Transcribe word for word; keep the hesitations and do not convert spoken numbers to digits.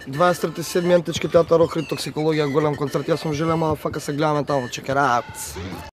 двадесет трети седми Антички театър Охрид, токсикология, голям концерт. Аз съм жиля, мадафака, се гледаме там, check it out.